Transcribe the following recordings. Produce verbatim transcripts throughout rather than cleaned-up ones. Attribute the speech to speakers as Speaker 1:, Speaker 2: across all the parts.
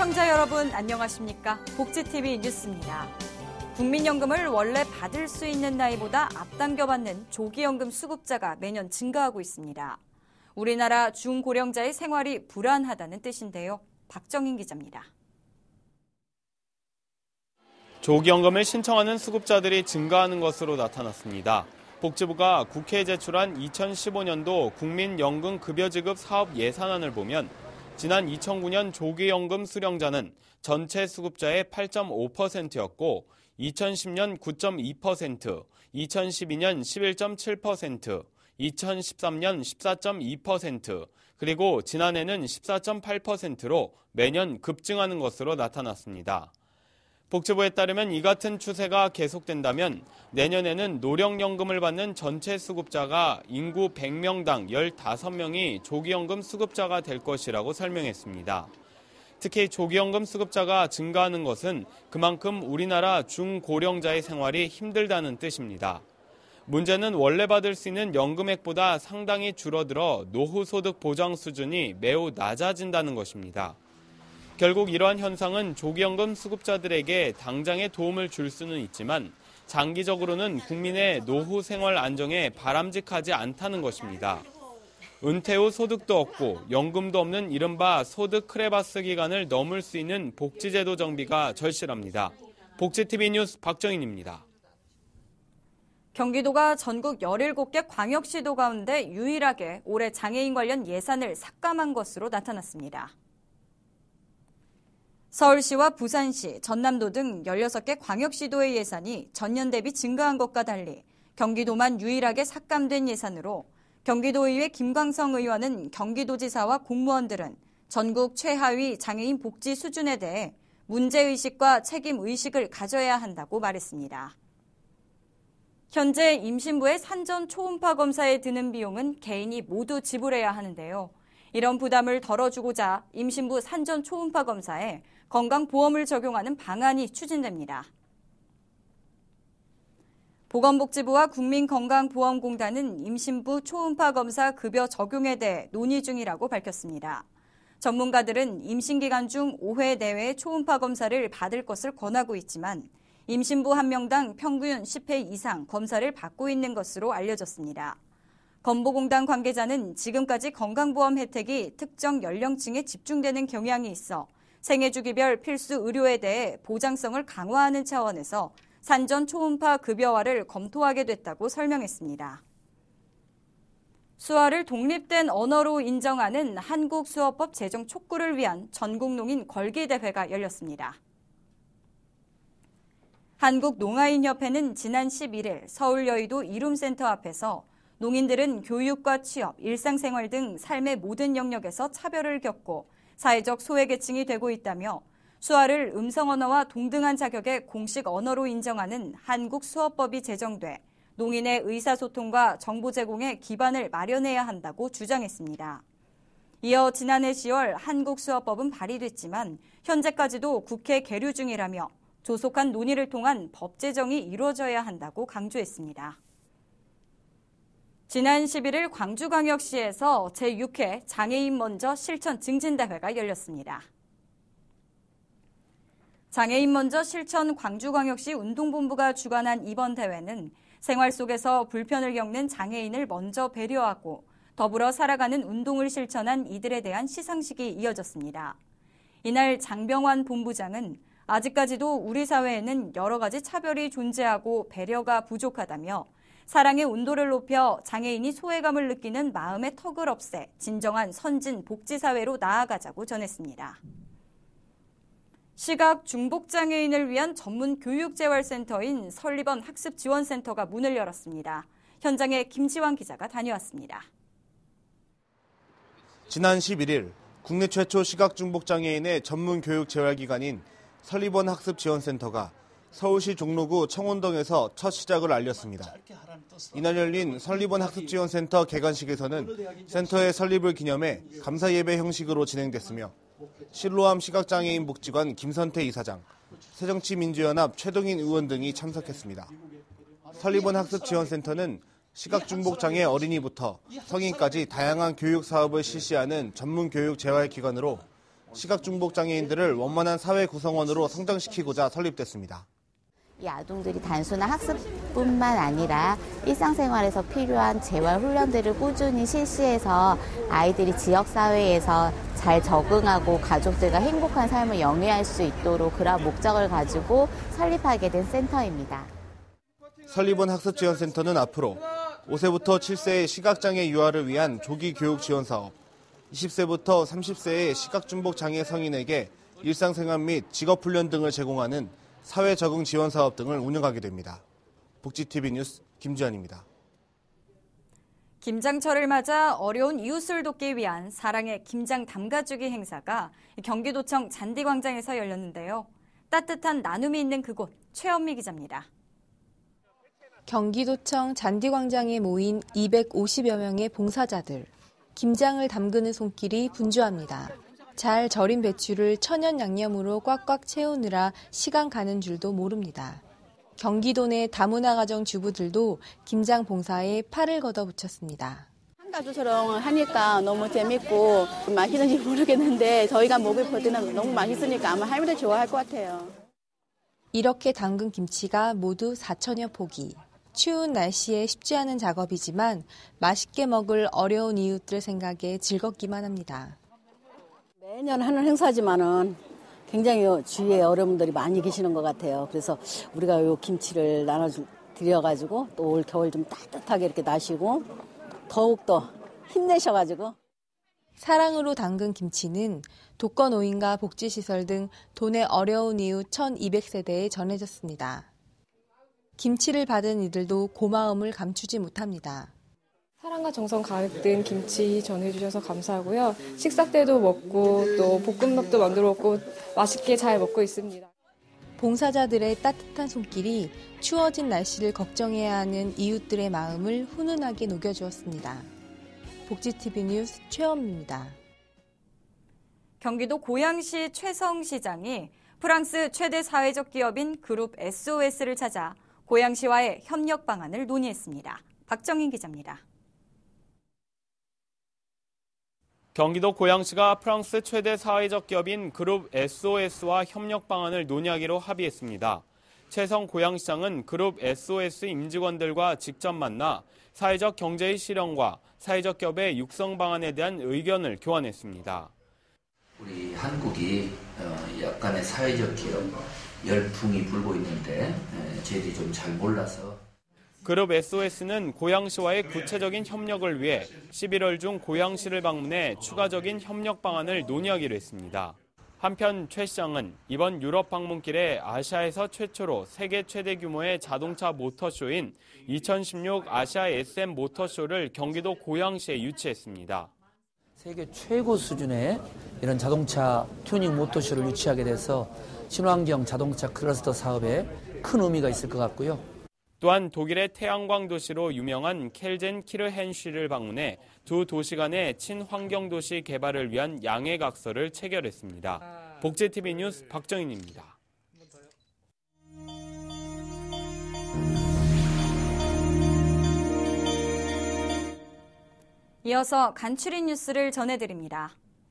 Speaker 1: 시청자 여러분 안녕하십니까? 복지티비 뉴스입니다. 국민연금을 원래 받을 수 있는 나이보다 앞당겨 받는 조기연금 수급자가 매년 증가하고 있습니다. 우리나라 중고령자의 생활이 불안하다는 뜻인데요. 박정인 기자입니다.
Speaker 2: 조기연금을 신청하는 수급자들이 증가하는 것으로 나타났습니다. 복지부가 국회에 제출한 이천십오 년도 국민연금급여지급 사업 예산안을 보면 지난 이천구 년 조기연금 수령자는 전체 수급자의 팔 점 오 퍼센트였고 이천십 년 구 점 이 퍼센트, 이천십이 년 십일 점 칠 퍼센트, 이천십삼 년 십사 점 이 퍼센트, 그리고 지난해는 십사 점 팔 퍼센트로 매년 급증하는 것으로 나타났습니다. 복지부에 따르면 이 같은 추세가 계속된다면 내년에는 노령연금을 받는 전체 수급자가 인구 백 명당 십오 명이 조기연금 수급자가 될 것이라고 설명했습니다. 특히 조기연금 수급자가 증가하는 것은 그만큼 우리나라 중고령자의 생활이 힘들다는 뜻입니다. 문제는 원래 받을 수 있는 연금액보다 상당히 줄어들어 노후소득 보장 수준이 매우 낮아진다는 것입니다. 결국 이러한 현상은 조기연금 수급자들에게 당장의 도움을 줄 수는 있지만 장기적으로는 국민의 노후 생활 안정에 바람직하지 않다는 것입니다. 은퇴 후 소득도 없고 연금도 없는 이른바 소득 크레바스 기간을 넘을 수 있는 복지제도 정비가 절실합니다. 복지티비 뉴스 박정인입니다.
Speaker 1: 경기도가 전국 열일곱 개 광역시도 가운데 유일하게 올해 장애인 관련 예산을 삭감한 것으로 나타났습니다. 서울시와 부산시, 전남도 등 열여섯 개 광역시도의 예산이 전년 대비 증가한 것과 달리 경기도만 유일하게 삭감된 예산으로 경기도의회 김광성 의원은 경기도지사와 공무원들은 전국 최하위 장애인 복지 수준에 대해 문제의식과 책임의식을 가져야 한다고 말했습니다. 현재 임신부의 산전 초음파 검사에 드는 비용은 개인이 모두 지불해야 하는데요. 이런 부담을 덜어주고자 임신부 산전 초음파 검사에 건강보험을 적용하는 방안이 추진됩니다. 보건복지부와 국민건강보험공단은 임신부 초음파 검사 급여 적용에 대해 논의 중이라고 밝혔습니다. 전문가들은 임신 기간 중 오 회 내외의 초음파 검사를 받을 것을 권하고 있지만 임신부 한 명당 평균 십 회 이상 검사를 받고 있는 것으로 알려졌습니다. 건보공단 관계자는 지금까지 건강보험 혜택이 특정 연령층에 집중되는 경향이 있어 생애주기별 필수 의료에 대해 보장성을 강화하는 차원에서 산전 초음파 급여화를 검토하게 됐다고 설명했습니다. 수화를 독립된 언어로 인정하는 한국수어법 제정 촉구를 위한 전국농인 걸기대회가 열렸습니다. 한국농아인협회는 지난 십일 일 서울 여의도 이룸센터 앞에서 농인들은 교육과 취업, 일상생활 등 삶의 모든 영역에서 차별을 겪고 사회적 소외계층이 되고 있다며 수화를 음성언어와 동등한 자격의 공식 언어로 인정하는 한국수어법이 제정돼 농인의 의사소통과 정보 제공에 기반을 마련해야 한다고 주장했습니다. 이어 지난해 시월 한국수어법은 발의됐지만 현재까지도 국회 계류 중이라며 조속한 논의를 통한 법 제정이 이루어져야 한다고 강조했습니다. 지난 십일 일 광주광역시에서 제육 회 장애인 먼저 실천 증진대회가 열렸습니다. 장애인 먼저 실천 광주광역시 운동본부가 주관한 이번 대회는 생활 속에서 불편을 겪는 장애인을 먼저 배려하고 더불어 살아가는 운동을 실천한 이들에 대한 시상식이 이어졌습니다. 이날 장병환 본부장은 아직까지도 우리 사회에는 여러 가지 차별이 존재하고 배려가 부족하다며 사랑의 온도를 높여 장애인이 소외감을 느끼는 마음의 턱을 없애 진정한 선진 복지사회로 나아가자고 전했습니다. 시각 중복장애인을 위한 전문 교육재활센터인 설리번 학습지원센터가 문을 열었습니다. 현장에 김지환 기자가 다녀왔습니다.
Speaker 3: 지난 십일 일 국내 최초 시각중복장애인의 전문 교육재활기관인 설리번 학습지원센터가 서울시 종로구 청운동에서 첫 시작을 알렸습니다. 이날 열린 설리번 학습지원센터 개관식에서는 센터의 설립을 기념해 감사예배 형식으로 진행됐으며 실로암 시각장애인 복지관 김선태 이사장, 새정치민주연합 최동인 의원 등이 참석했습니다. 설리번 학습지원센터는 시각중복장애 어린이부터 성인까지 다양한 교육 사업을 실시하는 전문 교육 재활기관으로 시각중복장애인들을 원만한 사회 구성원으로 성장시키고자 설립됐습니다.
Speaker 4: 이 아동들이 단순한 학습뿐만 아니라 일상생활에서 필요한 재활 훈련들을 꾸준히 실시해서 아이들이 지역사회에서 잘 적응하고 가족들과 행복한 삶을 영위할 수 있도록 그런 목적을 가지고 설립하게 된 센터입니다.
Speaker 3: 설립원 학습지원센터는 앞으로 오 세부터 칠 세의 시각장애 유아를 위한 조기 교육 지원 사업, 이십 세부터 삼십 세의 시각중복장애 성인에게 일상생활 및 직업훈련 등을 제공하는 사회 적응 지원 사업 등을 운영하게 됩니다. 복지티비 뉴스 김지현입니다.
Speaker 1: 김장철을 맞아 어려운 이웃을 돕기 위한 사랑의 김장 담가주기 행사가 경기도청 잔디광장에서 열렸는데요. 따뜻한 나눔이 있는 그곳, 최현미 기자입니다.
Speaker 5: 경기도청 잔디광장에 모인 이백오십여 명의 봉사자들. 김장을 담그는 손길이 분주합니다. 잘 절인 배추를 천연 양념으로 꽉꽉 채우느라 시간 가는 줄도 모릅니다. 경기도 내 다문화 가정 주부들도 김장 봉사에 팔을 걷어붙였습니다.
Speaker 6: 한가주처럼 하니까 너무 재밌고 맛있는지 모르겠는데 저희가 먹을 때는 너무 맛있으니까 아마 할머니들 좋아할 것 같아요.
Speaker 5: 이렇게 담근 김치가 모두 사천여 포기. 추운 날씨에 쉽지 않은 작업이지만 맛있게 먹을 어려운 이웃들 생각에 즐겁기만 합니다.
Speaker 6: 매년 하는 행사지만은 굉장히 주위에 어려운분들이 많이 계시는 것 같아요. 그래서 우리가 이 김치를 나눠드려가지고 또 올 겨울 좀 따뜻하게 이렇게 나시고 더욱더 힘내셔가지고.
Speaker 5: 사랑으로 담근 김치는 독거노인과 복지시설 등 도내 어려운 이웃 천이백 세대에 전해졌습니다. 김치를 받은 이들도 고마움을 감추지 못합니다.
Speaker 7: 사랑과 정성 가득 든 김치 전해주셔서 감사하고요. 식사 때도 먹고 또 볶음밥도 만들어 먹고 맛있게 잘 먹고 있습니다.
Speaker 5: 봉사자들의 따뜻한 손길이 추워진 날씨를 걱정해야 하는 이웃들의 마음을 훈훈하게 녹여주었습니다. 복지티비 뉴스 최현미입니다.
Speaker 1: 경기도 고양시 최성 시장이 프랑스 최대 사회적 기업인 그룹 에스오에스를 찾아 고양시와의 협력 방안을 논의했습니다. 박정인 기자입니다.
Speaker 2: 경기도 고양시가 프랑스 최대 사회적 기업인 그룹 에스오에스와 협력 방안을 논의하기로 합의했습니다. 최성 고양시장은 그룹 에스오에스 임직원들과 직접 만나 사회적 경제의 실현과 사회적 기업의 육성 방안에 대한 의견을 교환했습니다.
Speaker 8: 우리 한국이 약간의 사회적 기업 열풍이 불고 있는데 저희들이 좀 잘 몰라서.
Speaker 2: 그룹 에스오에스는 고양시와의 구체적인 협력을 위해 십일월 중 고양시를 방문해 추가적인 협력 방안을 논의하기로 했습니다. 한편 최 시장은 이번 유럽 방문길에 아시아에서 최초로 세계 최대 규모의 자동차 모터쇼인 이천십육 아시아 에스엠 모터쇼를 경기도 고양시에 유치했습니다.
Speaker 9: 세계 최고 수준의 이런 자동차 튜닝 모터쇼를 유치하게 돼서 친환경 자동차 클러스터 사업에 큰 의미가 있을 것 같고요.
Speaker 2: 또한 독일의 태양광 도시로 유명한 켈젠 키르헨시를 방문해 두 도시 간의 친환경 도시 개발을 위한 양해각서를 체결했습니다. 복지티비 뉴스 박정인입니다.
Speaker 1: 이어서 간추린 뉴스를 전해드립니다.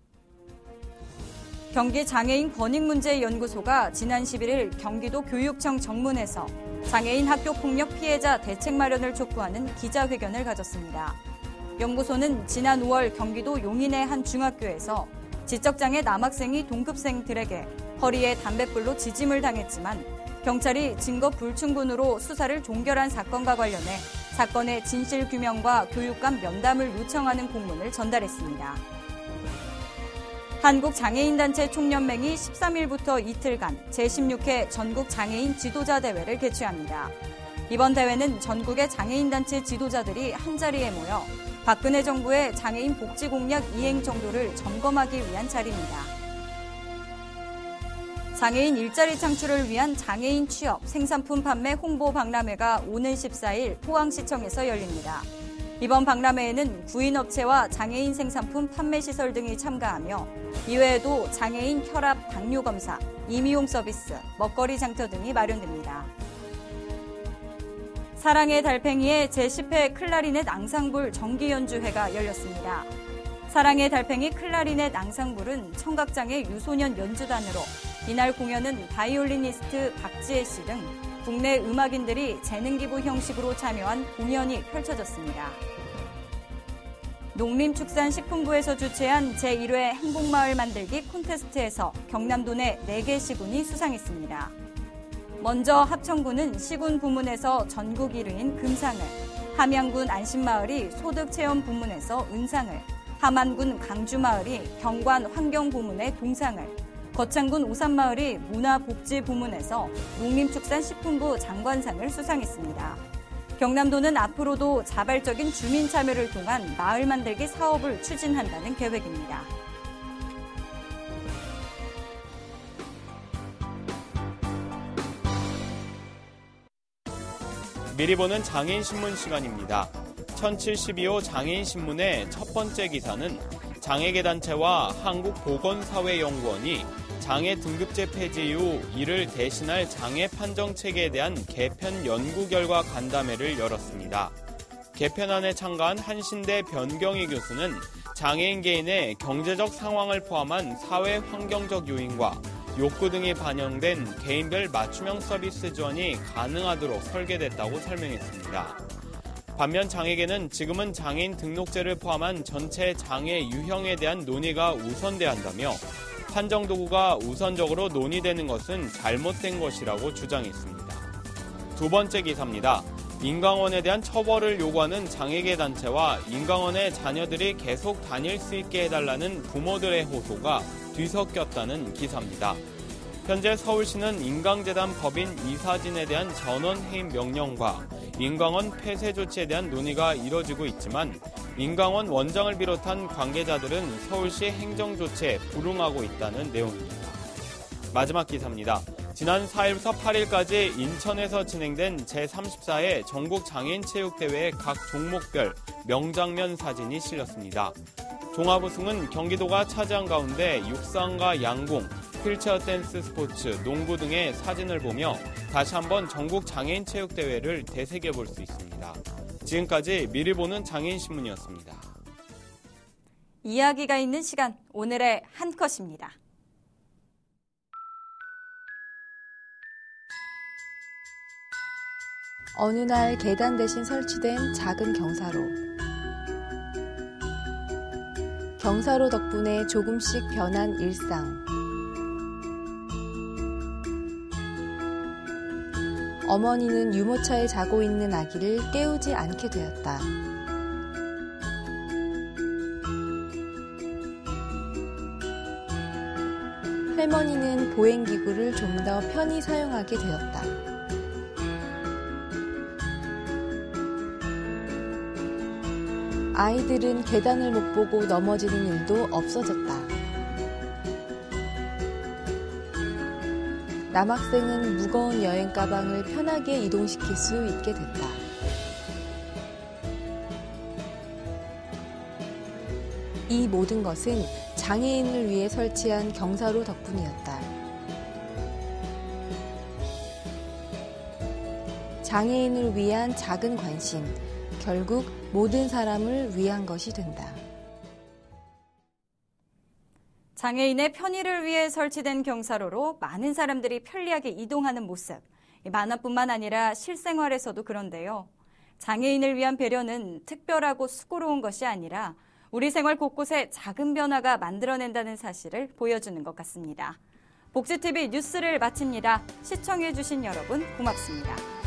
Speaker 1: 경기장애인권익문제연구소가 지난 십일일 경기도 교육청 정문에서 장애인 학교폭력 피해자 대책 마련을 촉구하는 기자회견을 가졌습니다. 연구소는 지난 오월 경기도 용인의 한 중학교에서 지적장애 남학생이 동급생들에게 허리에 담뱃불로 지짐을 당했지만 경찰이 증거 불충분으로 수사를 종결한 사건과 관련해 사건의 진실규명과 교육감 면담을 요청하는 공문을 전달했습니다. 한국장애인단체 총연맹이 십삼일부터 이틀간 제십육 회 전국장애인 지도자 대회를 개최합니다. 이번 대회는 전국의 장애인단체 지도자들이 한자리에 모여 박근혜 정부의 장애인 복지 공약 이행 정도를 점검하기 위한 자리입니다. 장애인 일자리 창출을 위한 장애인 취업, 생산품 판매 홍보 박람회가 오는 십사일 포항시청에서 열립니다. 이번 박람회에는 구인업체와 장애인 생산품 판매 시설 등이 참가하며 이외에도 장애인 혈압, 당뇨 검사, 이미용 서비스, 먹거리 장터 등이 마련됩니다. 사랑의 달팽이의 제십 회 클라리넷 앙상블 정기 연주회가 열렸습니다. 사랑의 달팽이 클라리넷 앙상블은 청각장애 유소년 연주단으로, 이날 공연은 바이올리니스트 박지혜 씨 등 국내 음악인들이 재능기부 형식으로 참여한 공연이 펼쳐졌습니다. 농림축산식품부에서 주최한 제일 회 행복마을 만들기 콘테스트에서 경남도 내 네 개 시군이 수상했습니다. 먼저 합천군은 시군 부문에서 전국 일 위인 금상을, 함양군 안심마을이 소득체험 부문에서 은상을, 함안군 강주마을이 경관 환경 부문의 동상을, 거창군 오산마을이 문화복지 부문에서 농림축산식품부 장관상을 수상했습니다. 경남도는 앞으로도 자발적인 주민 참여를 통한 마을 만들기 사업을 추진한다는 계획입니다.
Speaker 2: 미리 보는 장애인신문 시간입니다. 천칠십이 호 장애인신문의 첫 번째 기사는 장애계단체와 한국보건사회연구원이 장애 등급제 폐지 이후 이를 대신할 장애 판정체계에 대한 개편 연구 결과 간담회를 열었습니다. 개편안에 참가한 한신대 변경희 교수는 장애인 개인의 경제적 상황을 포함한 사회 환경적 요인과 욕구 등이 반영된 개인별 맞춤형 서비스 지원이 가능하도록 설계됐다고 설명했습니다. 반면 장애계는 지금은 장애인 등록제를 포함한 전체 장애 유형에 대한 논의가 우선돼야 한다며 판정 도구가 우선적으로 논의되는 것은 잘못된 것이라고 주장했습니다. 두 번째 기사입니다. 인강원에 대한 처벌을 요구하는 장애계 단체와 인강원의 자녀들이 계속 다닐 수 있게 해달라는 부모들의 호소가 뒤섞였다는 기사입니다. 현재 서울시는 인강재단 법인 이사진에 대한 전원 해임 명령과 인강원 폐쇄 조치에 대한 논의가 이뤄지고 있지만 인강원 원장을 비롯한 관계자들은 서울시 행정 조치에 불응하고 있다는 내용입니다. 마지막 기사입니다. 지난 사 일부터 팔 일까지 인천에서 진행된 제삼십사 회 전국장애인체육대회의 각 종목별 명장면 사진이 실렸습니다. 종합우승은 경기도가 차지한 가운데 육상과 양궁, 휠체어 댄스 스포츠, 농구 등의 사진을 보며 다시 한번 전국장애인체육대회를 되새겨볼 수 있습니다. 지금까지 미리 보는 장애인신문이었습니다.
Speaker 1: 이야기가 있는 시간, 오늘의 한 컷입니다.
Speaker 5: 어느 날 계단 대신 설치된 작은 경사로. 경사로 덕분에 조금씩 변한 일상. 어머니는 유모차에 자고 있는 아기를 깨우지 않게 되었다. 할머니는 보행기구를 좀 더 편히 사용하게 되었다. 아이들은 계단을 못 보고 넘어지는 일도 없어졌다. 남학생은 무거운 여행 가방을 편하게 이동시킬 수 있게 됐다. 이 모든 것은 장애인을 위해 설치한 경사로 덕분이었다. 장애인을 위한 작은 관심, 결국 모든 사람을 위한 것이 된다.
Speaker 1: 장애인의 편의를 위해 설치된 경사로로 많은 사람들이 편리하게 이동하는 모습. 만화뿐만 아니라 실생활에서도 그런데요. 장애인을 위한 배려는 특별하고 수고로운 것이 아니라 우리 생활 곳곳에 작은 변화가 만들어낸다는 사실을 보여주는 것 같습니다. 복지티비 뉴스를 마칩니다. 시청해주신 여러분 고맙습니다.